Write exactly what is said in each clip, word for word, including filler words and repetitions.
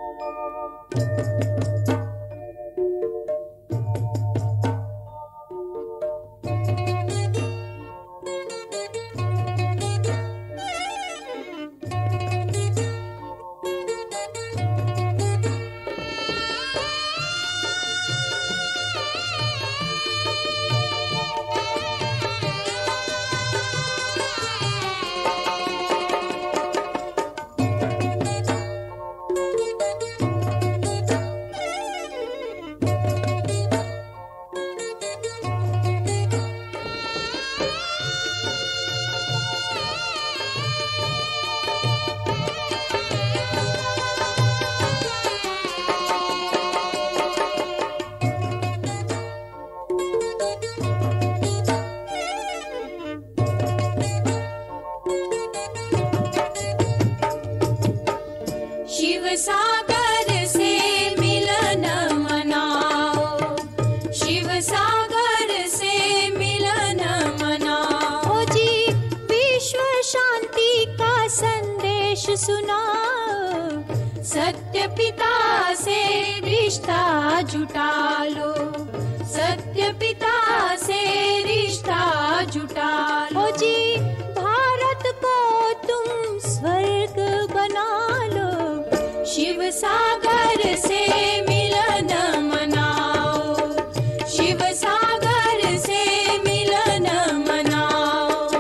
सत्य पिता से रिश्ता जुटा लो, सत्य पिता से रिश्ता जुटा लो। ओ जी भारत को तुम स्वर्ग बना लो, शिव सागर से मिलन मनाओ, शिव सागर से मिलन मनाओ।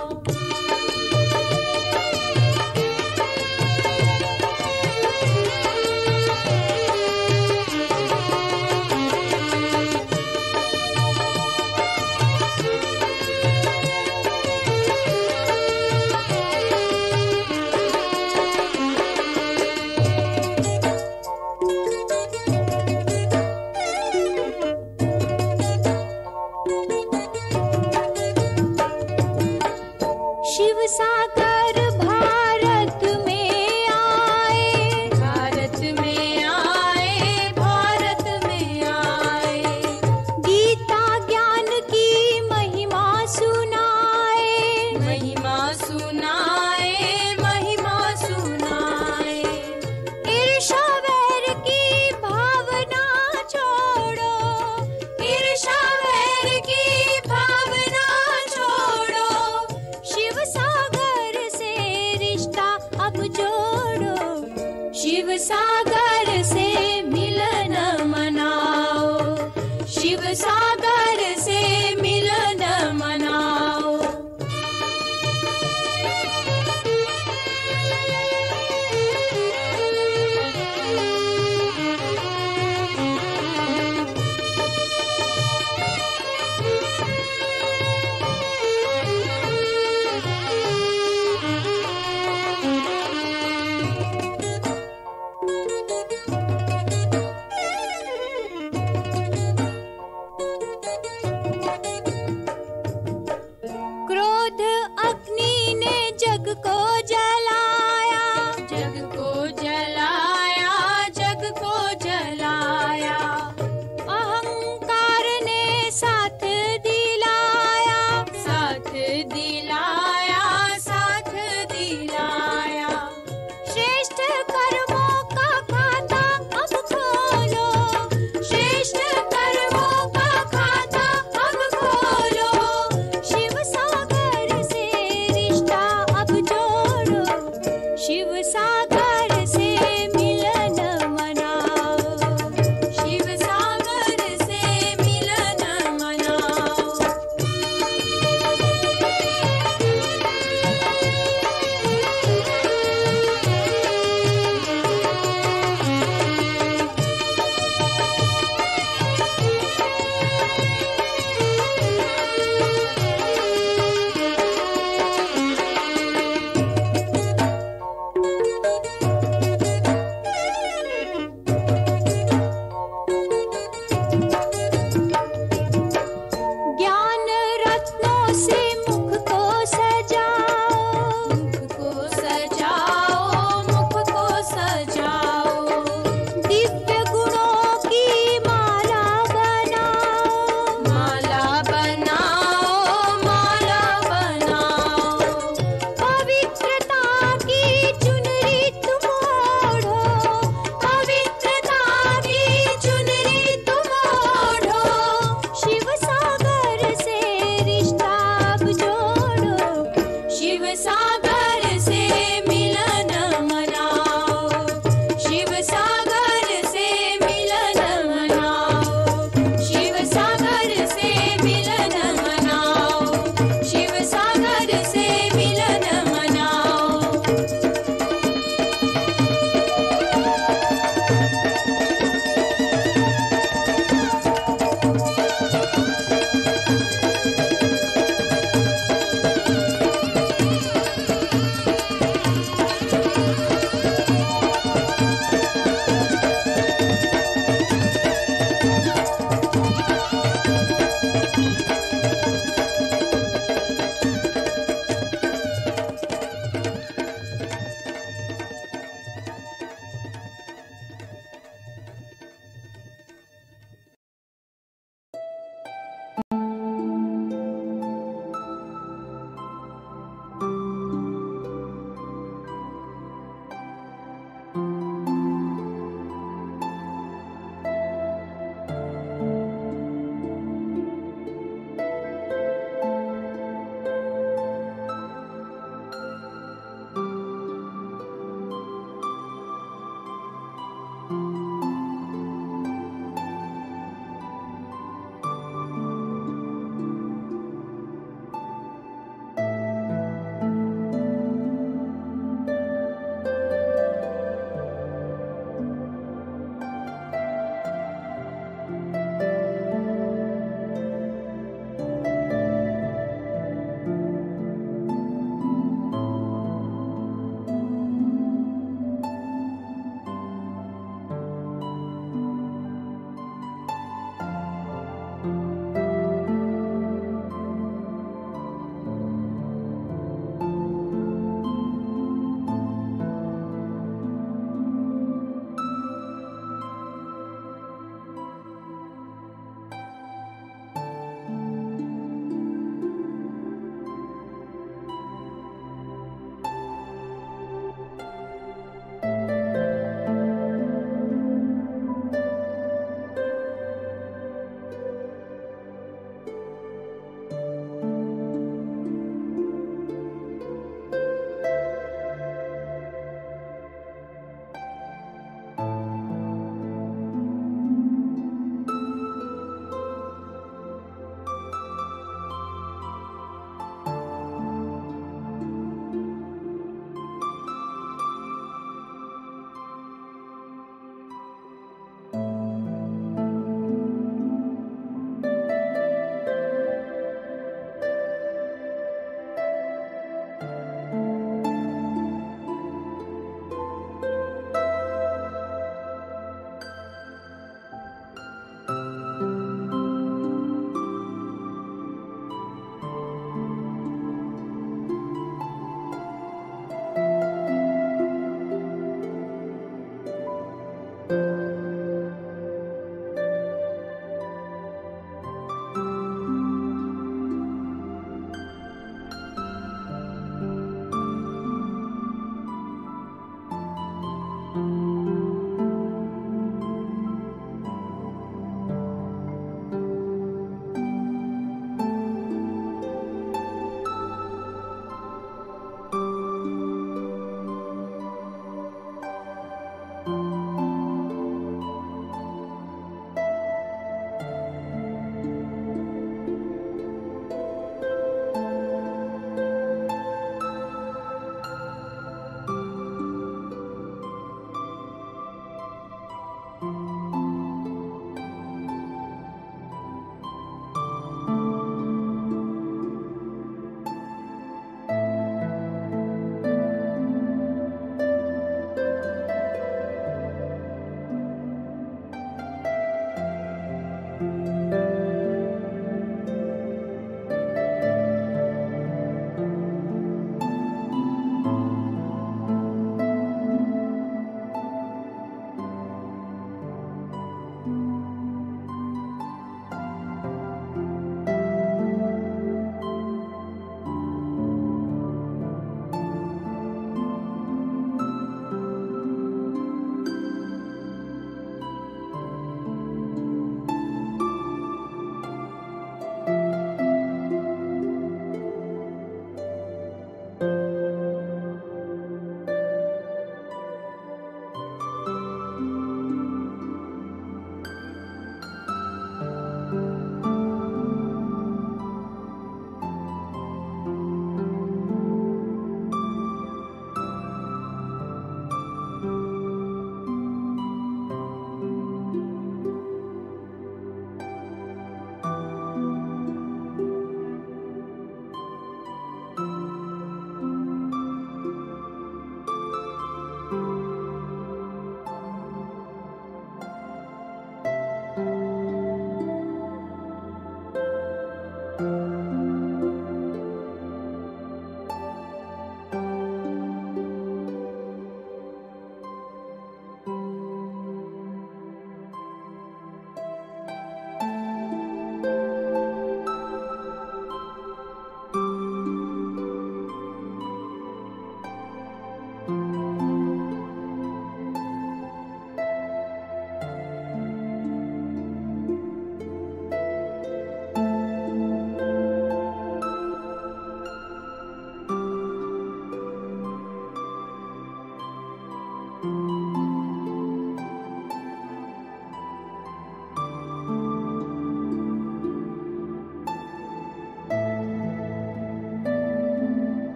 शिव सागर भारत में आए, भारत में आए, भारत में आए। गीता ज्ञान की महिमा सुनाए, महिमा सुनाए, महिमा सुनाए। ईर्ष्या वैर की भावना छोड़ो, ईर्ष्या वैर की भावना छोड़ो। शिव सागर से रिश्ता अब जोड़ो, शिव सागर से मिलन मनाओ, शिव सागर से मिलन मनाओ।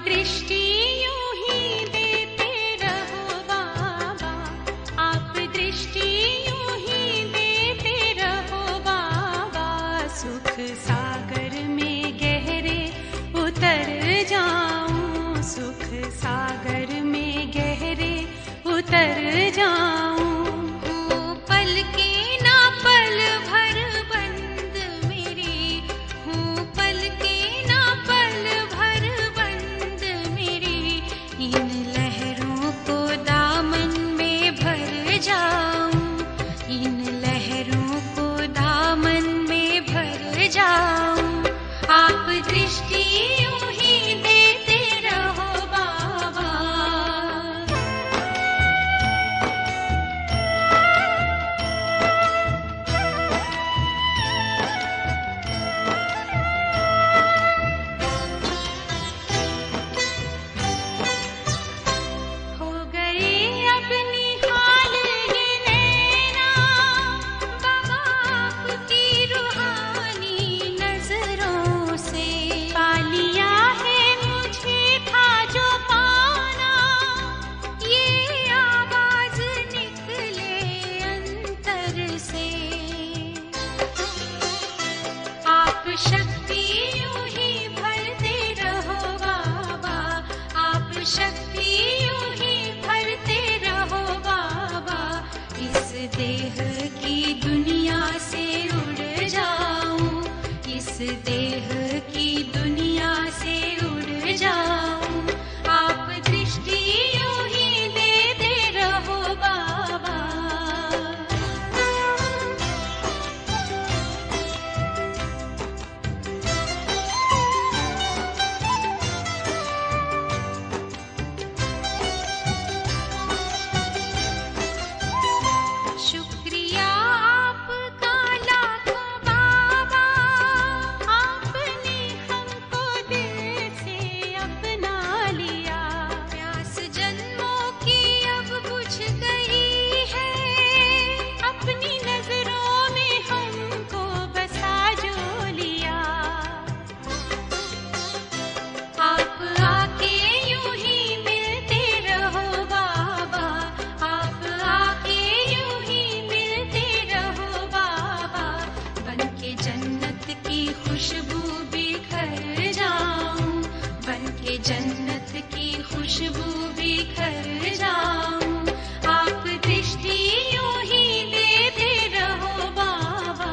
दृष्टि यूं ही देते रहो बाबा, आप दृष्टि यूं ही देते रहो बाबा। सुख सागर में गहरे उतर जाऊं, सुख सागर में गहरे उतर जाऊं। हूँ पल के ना पल भर बंद मेरी, हूँ पल के ना पल भर बंद मेरी। इन लहरों को दामन में भर जाऊं, इन लहरों को दामन में भर जाऊं। आप दृष्टि यूं ही देते रहो बाबा। हो गए अब निहाल ये नैना बाबा आपकी रूहानी नजरों से। पा लिया है मुझे था जो पाना, ये आवाज निकले अंतर से। आप शक्ति यूं ही भरते रहो बाबा, आप शक्ति यूं ही भरते रहो बाबा। इस देह की दुनिया से उड़ जाऊं, इस देह की दुनिया से उड़ जाऊं। आप दृष्टि यूं ही देते रहो बाबा। शुक्रिया आपका लाखों बाबा, आपने हमको दिल से अपना लिया। प्यास जन्मों की अब बुझ गई है, अपनी नजरों में हमको बसा जो लिया। आप आके यूं ही मिलते रहो बाबा, आप आके यूं ही मिलते रहो बाबा। बनके जन्नत की खुशबू बिखर जाऊं, बनके जन्नत की खुशबू बिखर जाऊं। आप दृष्टि यूं ही देते रहो बाबा।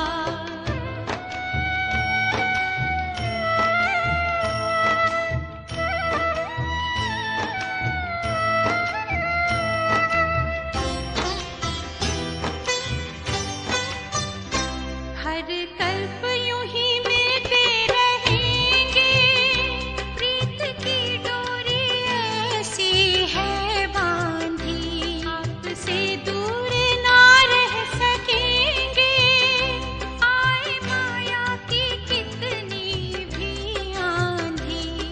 हर कल्प यूं ही मिलते रहेंगे, प्रीत की डोरी ऐसी है बांधी। आपसे दूर ना रह सकेंगे, आए माया की कितनी भी आंधी।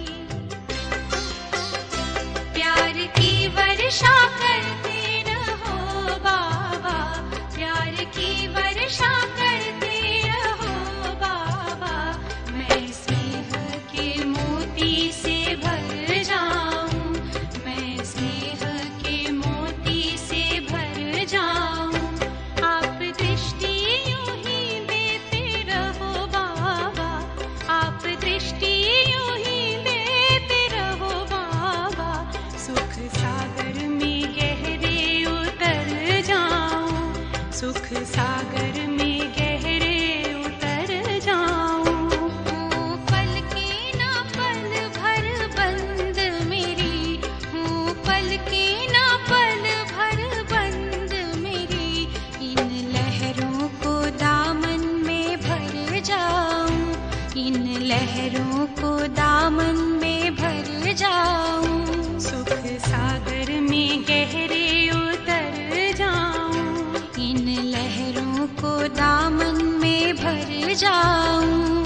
प्यार की वर्षा करते रहो बाबा, प्यार की वर्षा करते रहो बाबा। मैं स्नेह के मोती से भर जाऊं, मैं स्नेह के मोती से भर जाऊं। आप दृष्टि यूं ही देते रहो बाबा, आप दृष्टि यूं ही देते रहो बाबा। सुख सागर में गहरे उतर जाऊं, सुख सागर में गहरे उतर जाऊं। हूँ पल के ना पल भर बंद मेरी, हूँ पल के ना पल भर बंद मेरी। इन लहरों को दामन में भर जाऊं, इन लहरों को दामन में भर जाऊं। सुख सागर में गहरे उतर जाऊं, इन लहरों को दामन में भर जाऊं।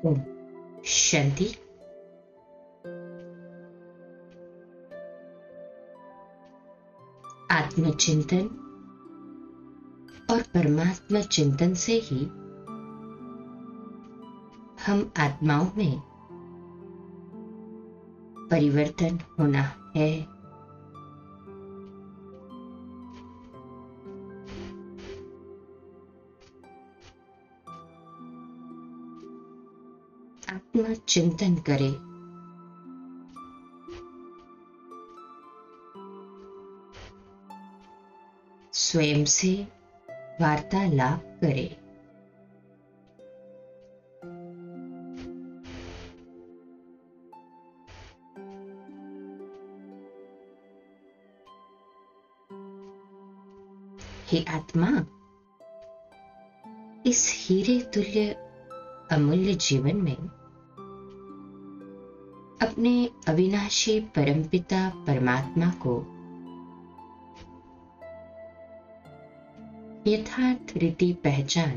ओम शांति। आत्मचिंतन और परमात्मा चिंतन से ही हम आत्माओं में परिवर्तन होना है। आत्मा चिंतन करें, स्वयं से वार्तालाप करें। हे आत्मा, इस हीरे तुल्य अमूल्य जीवन में अपने अविनाशी परमपिता परमात्मा को यथार्थ रीति पहचान,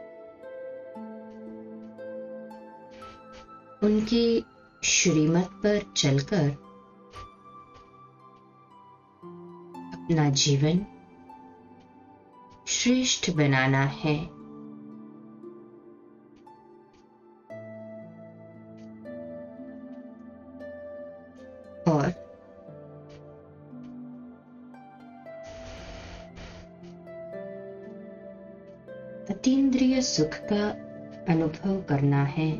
उनकी श्रीमत पर चलकर अपना जीवन श्रेष्ठ बनाना है। और अतीन्द्रिय सुख का अनुभव करना है।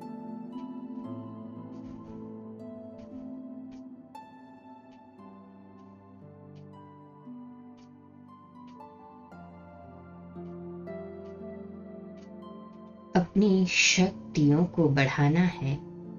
अपनी शक्तियों को बढ़ाना है।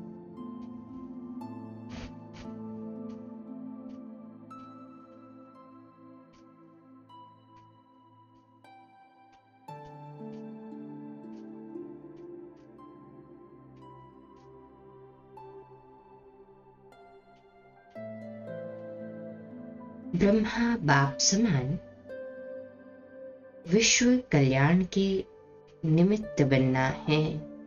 ब्रह्मा बाप समान विश्व कल्याण के निमित्त बनना है।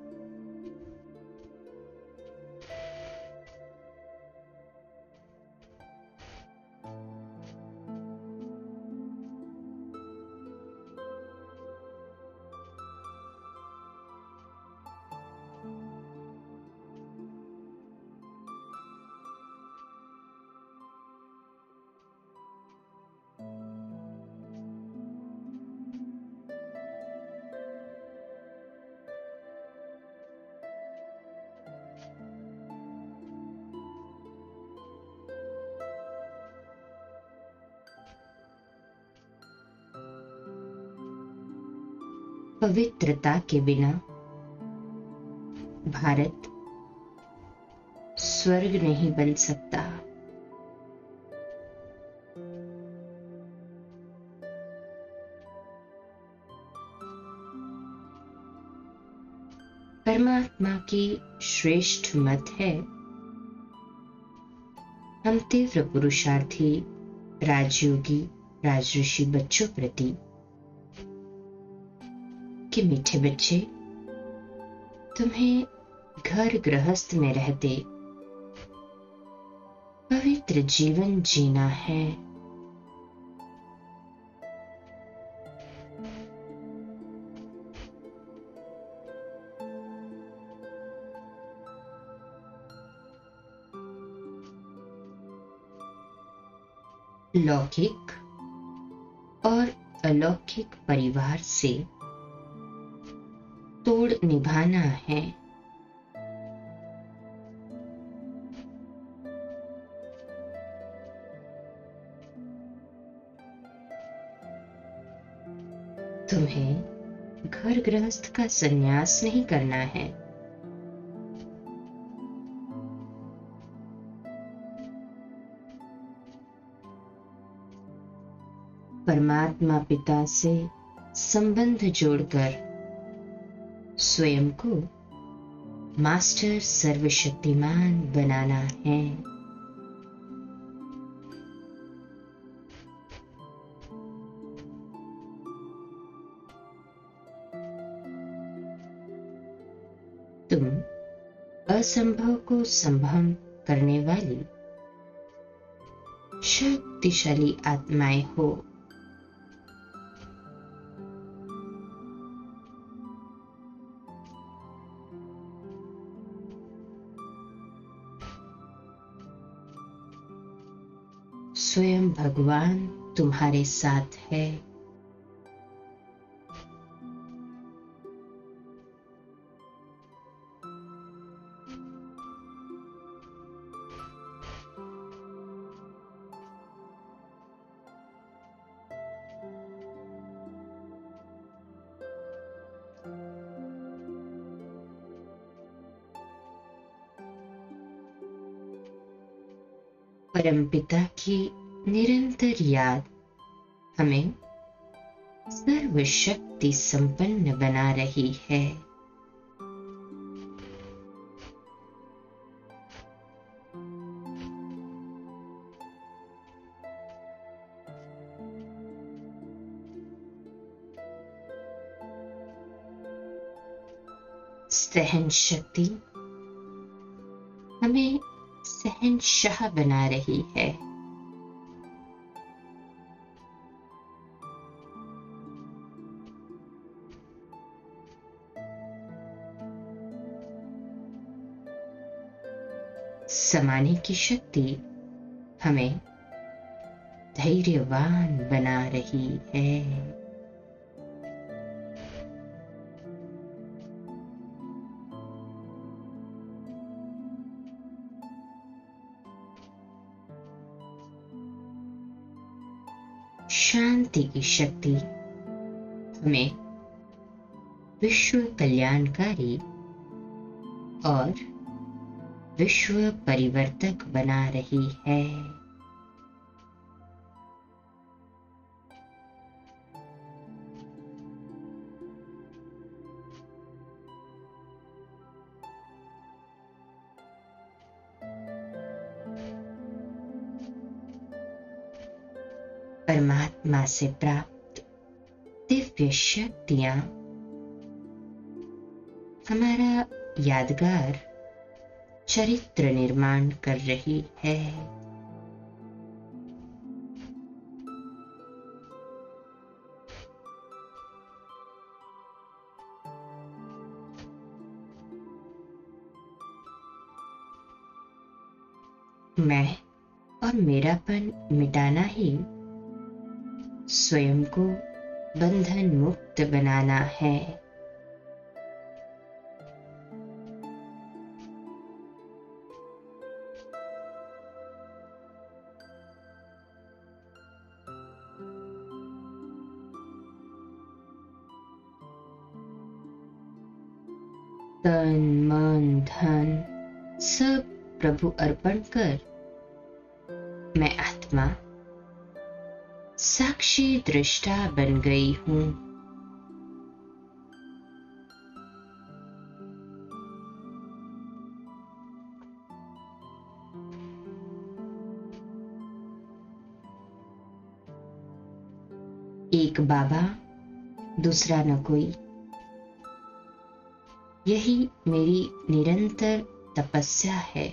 पवित्रता के बिना भारत स्वर्ग नहीं बन सकता। परमात्मा की श्रेष्ठ मत है, हम तीव्र पुरुषार्थी राजयोगी राजऋषि बच्चों प्रति कि मीठे बच्चे, तुम्हें घर गृहस्थ में रहते पवित्र जीवन जीना है। लौकिक और अलौकिक परिवार से तोड़ निभाना है। तुम्हें घर गृहस्थ का संन्यास नहीं करना है। परमात्मा पिता से संबंध जोड़कर स्वयं को मास्टर सर्वशक्तिमान बनाना है। तुम असंभव को संभव करने वाली शक्तिशाली आत्माएं हो। स्वयं भगवान तुम्हारे साथ है। परमपिता की निरंतर याद हमें सर्वशक्ति संपन्न बना रही है। सहन शक्ति हमें सहनशाह बना रही है। समाने की शक्ति हमें धैर्यवान बना रही है। शांति की शक्ति हमें विश्व कल्याणकारी और विश्व परिवर्तक बना रही है। परमात्मा से प्राप्त दिव्य शक्तियां हमारा यादगार चरित्र निर्माण कर रही है। मैं और मेरापन मिटाना ही स्वयं को बंधन मुक्त बनाना है। तन मन धन सब प्रभु अर्पण कर मैं आत्मा साक्षी दृष्टा बन गई हूं। एक बाबा दूसरा न कोई, यही मेरी निरंतर तपस्या है।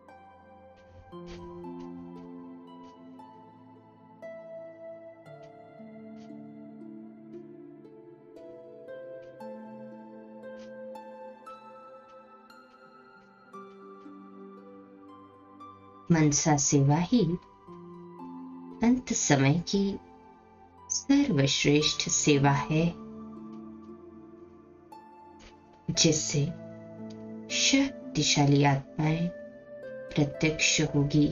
मनसा सेवा ही अंत समय की सर्वश्रेष्ठ सेवा है, जिससे शक्तिशाली आत्माएं प्रत्यक्ष होगी।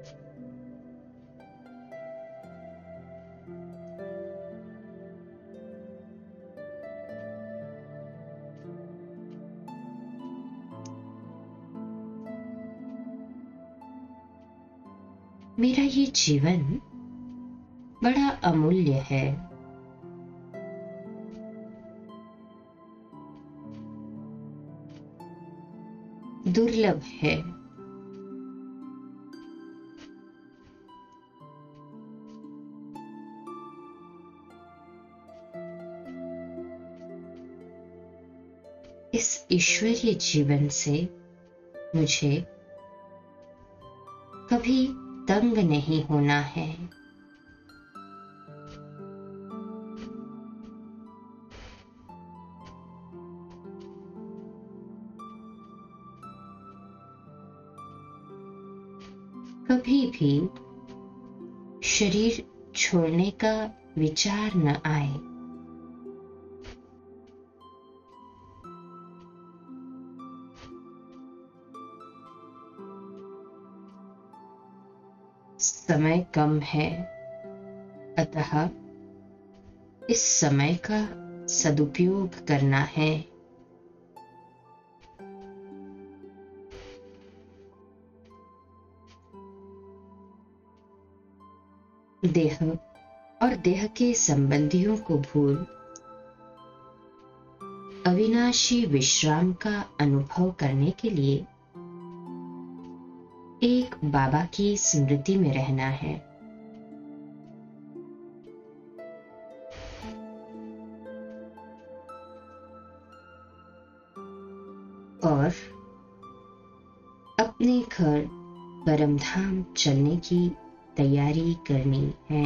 मेरा ये जीवन बड़ा अमूल्य है। दुर्लभ है। इस ईश्वरीय जीवन से मुझे कभी तंग नहीं होना है। कभी भी शरीर छोड़ने का विचार न आए। समय कम है, अतः इस समय का सदुपयोग करना है। देह और देह के संबंधियों को भूल अविनाशी विश्राम का अनुभव करने के लिए एक बाबा की स्मृति में रहना है। और अपने घर परमधाम चलने की तैयारी करनी है।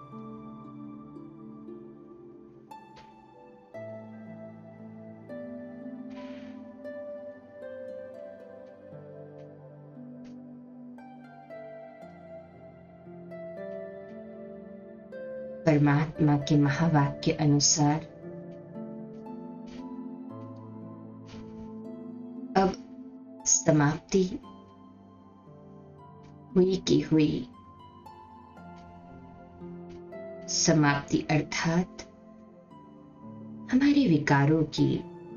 परमात्मा के महावाक्य के अनुसार अब समाप्ति हुई की हुई। समाप्ति अर्थात हमारे विकारों की,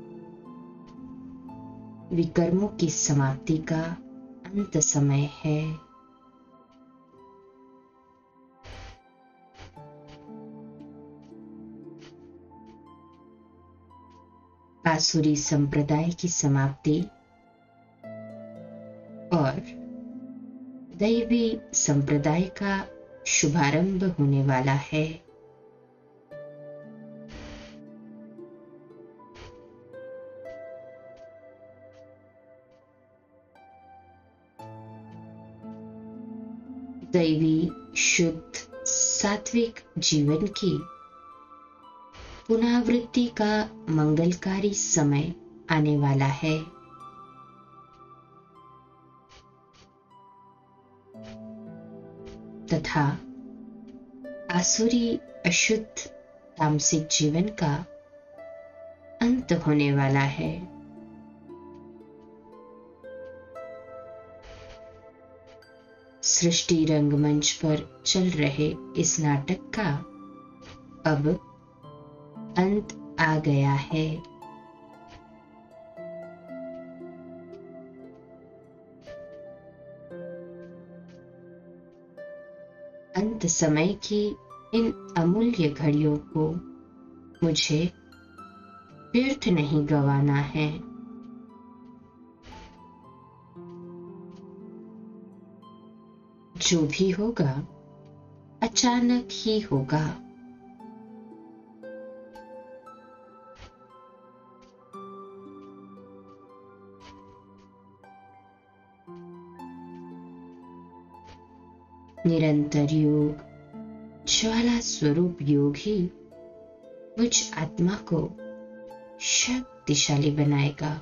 विकर्मों की समाप्ति का अंत समय है। आसुरी संप्रदाय की समाप्ति और दैवी संप्रदाय का शुभारंभ होने वाला है। दैवी शुद्ध सात्विक जीवन की पुनरावृत्ति का मंगलकारी समय आने वाला है। तथा आसुरी अशुद्ध तामसिक जीवन का अंत होने वाला है। सृष्टि रंगमंच पर चल रहे इस नाटक का अब अंत आ गया है। अंत समय की इन अमूल्य घड़ियों को मुझे व्यर्थ नहीं गंवाना है। जो भी होगा अचानक ही होगा। निरंतर योग, ज्वाला स्वरूप योग ही मुझ आत्मा को शक्तिशाली बनाएगा।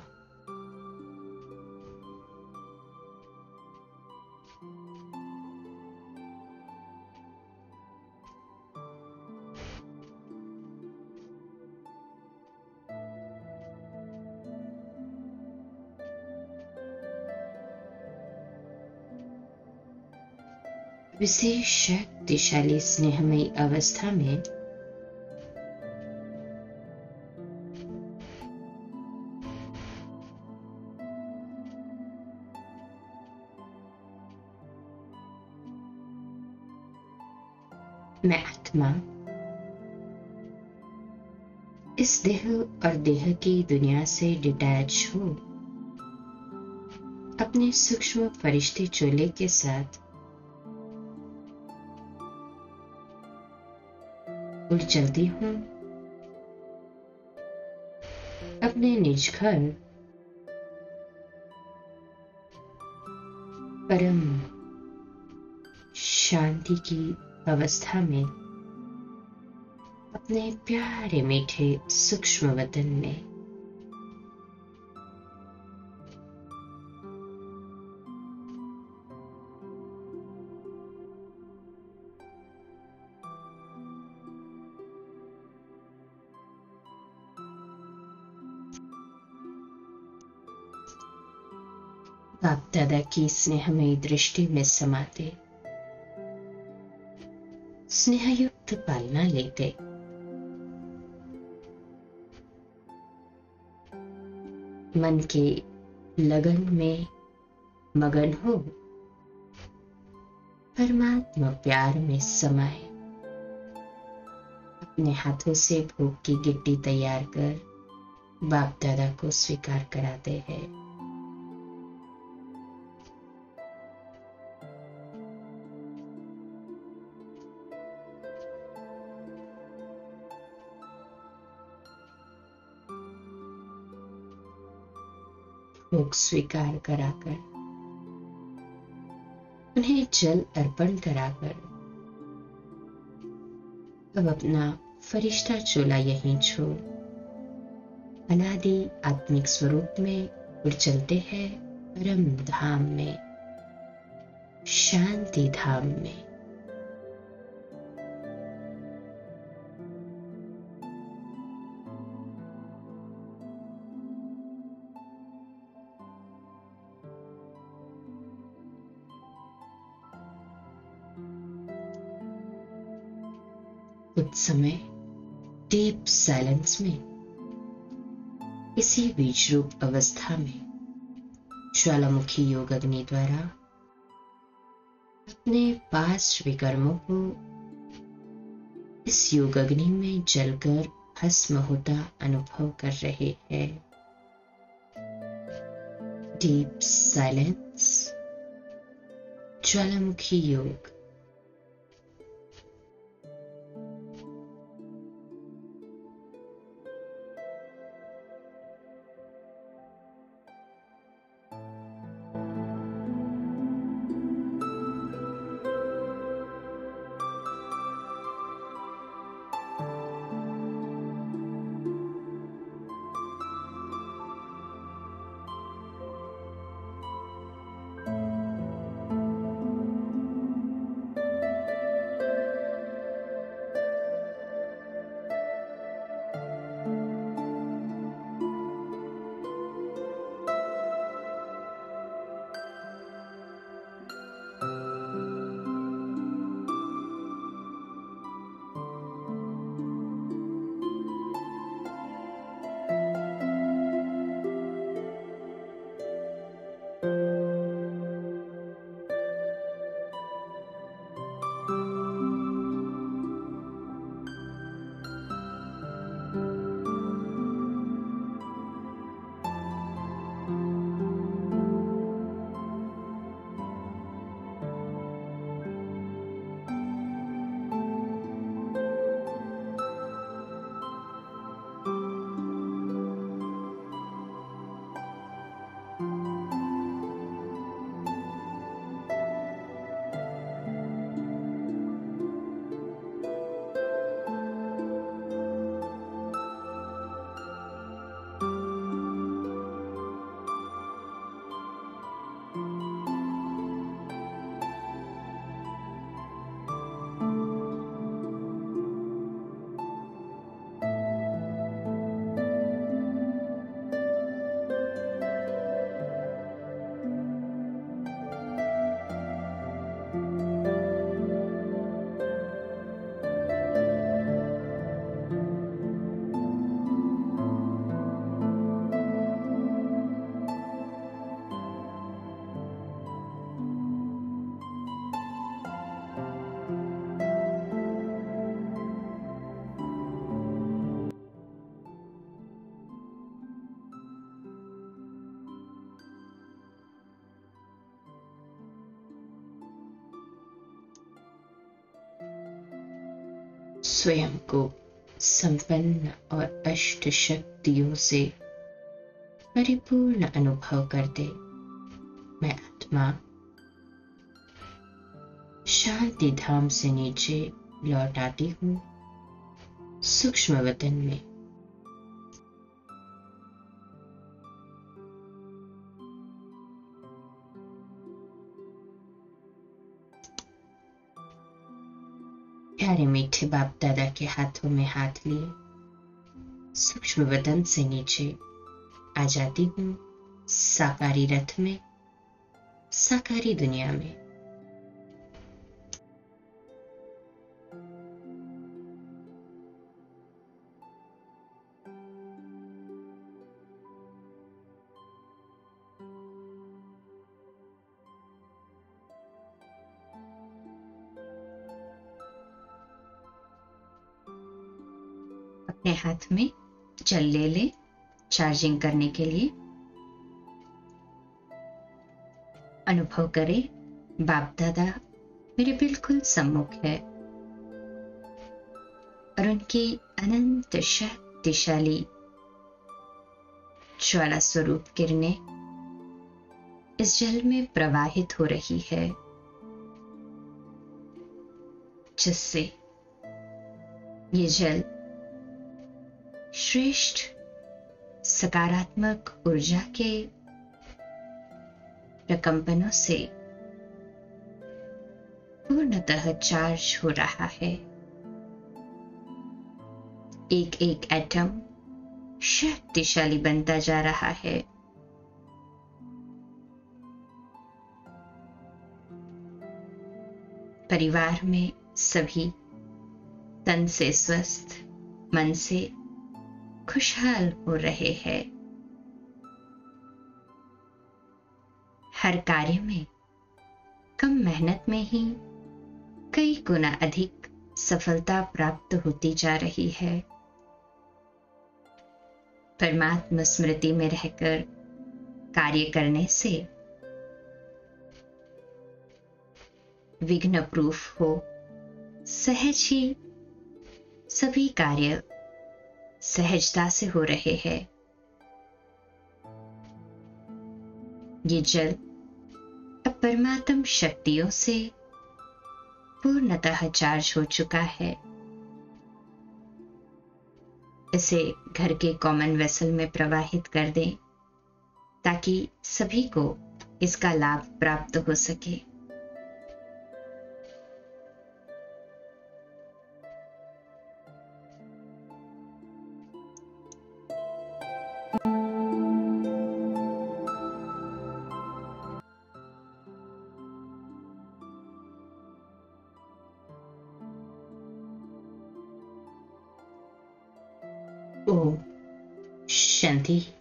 विशेष शक्तिशाली स्नेहमयी अवस्था में मैं आत्मा इस देह और देह की दुनिया से डिटैच हूं। अपने सूक्ष्म फरिश्ते चोले के साथ उड़ चलती हूं अपने निज घर परम शांति की अवस्था में अपने प्यारे मीठे सूक्ष्म वतन में बाप दादा की स्नेहमयी दृष्टि में समाते, स्नेहयुक्त पालना लेते, मन के लगन में मगन हो, परमात्मा प्यार में समाये, अपने हाथों से भोग की गिट्टी तैयार कर बाप दादा को स्वीकार कराते हैं। भोग स्वीकार कराकर, उन्हें जल अर्पण कराकर अब अपना फरिश्ता चोला यहीं छोड़ अनादि आत्मिक स्वरूप में उड़ चलते हैं परम धाम में, शांति धाम में। कुछ समय डीप साइलेंस में, इसी बीज रूप अवस्था में ज्वालामुखी योग अग्नि द्वारा अपने पास विकर्मों को इस योग अग्नि में जलकर भस्म होता अनुभव कर रहे हैं। डीप साइलेंस, ज्वालामुखी योग। स्वयं को संपन्न और अष्ट शक्तियों से परिपूर्ण अनुभव करते मैं आत्मा शांति धाम से नीचे लौट आती हूँ सूक्ष्म वतन में। प्यारे मीठे बाप दादा के हाथों में हाथ लिए सूक्ष्म वतन से नीचे आ जाती हूँ साकारी रथ में, साकारी दुनिया में। अपने हाथ में जल ले ले चार्जिंग करने के लिए। अनुभव करें बाप दादा मेरे बिल्कुल सम्मुख है और उनकी अनंत शक्तिशाली ज्वाला स्वरूप किरणें इस जल में प्रवाहित हो रही है, जिससे ये जल श्रेष्ठ सकारात्मक ऊर्जा के प्रकंपनों से पूर्णतः चार्ज हो रहा है। एक एक एटम शक्तिशाली बनता जा रहा है। परिवार में सभी तन से स्वस्थ, मन से खुशहाल हो रहे हैं। हर कार्य में कम मेहनत में ही कई गुना अधिक सफलता प्राप्त होती जा रही है। परमात्मा स्मृति में रहकर कार्य करने से विघ्न प्रूफ हो, सहज ही सभी कार्य सहजता से हो रहे हैं। ये जल अब परमात्म शक्तियों से पूर्णतः चार्ज हो चुका है। इसे घर के कॉमन वेसल में प्रवाहित कर दें ताकि सभी को इसका लाभ प्राप्त हो सके। ओम शांति।